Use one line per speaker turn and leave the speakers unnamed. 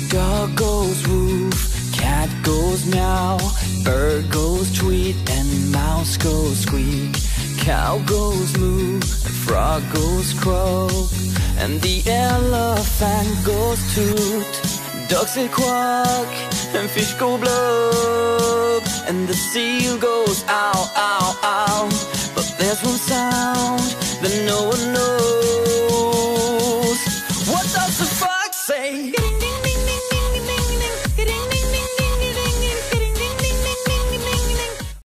Dog goes woof, cat goes meow, bird goes tweet, and mouse goes squeak. Cow goes moo, and frog goes croak, and the elephant goes toot. Ducks say quack, and fish go blub, and the seal goes ow, ow, ow. But there's one sound